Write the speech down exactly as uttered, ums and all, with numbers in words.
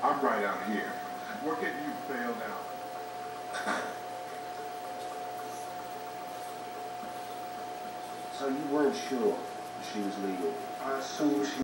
I'm right out here. Where can you fail now? So you weren't sure she was legal? I assumed she